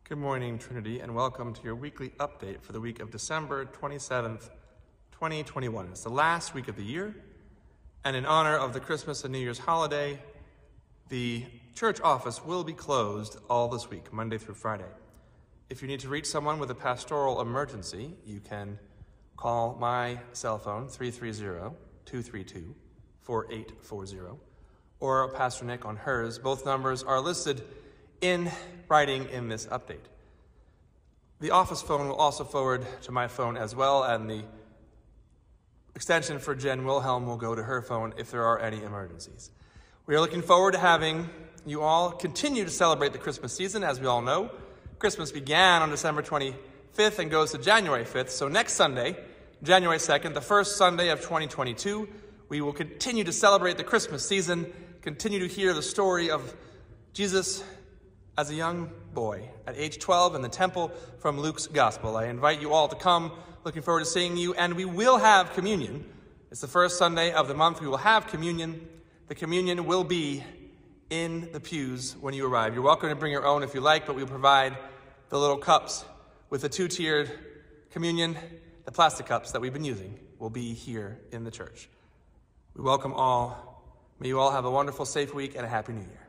Good morning, Trinity, and welcome to your weekly update for the week of December 27th, 2021. It's the last week of the year, and in honor of the Christmas and New Year's holiday, the church office will be closed all this week, Monday through Friday. If you need to reach someone with a pastoral emergency, you can call my cell phone, 330-232-4840, or Pastor Nick on hers. Both numbers are listed in writing in this update. The office phone will also forward to my phone as well, and the extension for Jen Wilhelm will go to her phone if there are any emergencies. We are looking forward to having you all continue to celebrate the Christmas season. As we all know, Christmas began on December 25th and goes to January 5th. So next Sunday, January 2nd, the first Sunday of 2022, we will continue to celebrate the Christmas season, continue to hear the story of Jesus as a young boy at age 12 in the temple from Luke's gospel. I invite you all to come. Looking forward to seeing you, and we will have communion. It's the first Sunday of the month. We will have communion. The communion will be in the pews when you arrive. You're welcome to bring your own if you like, but we'll provide the little cups with the two-tiered communion. The plastic cups that we've been using will be here in the church. We welcome all. May you all have a wonderful, safe week and a Happy New Year.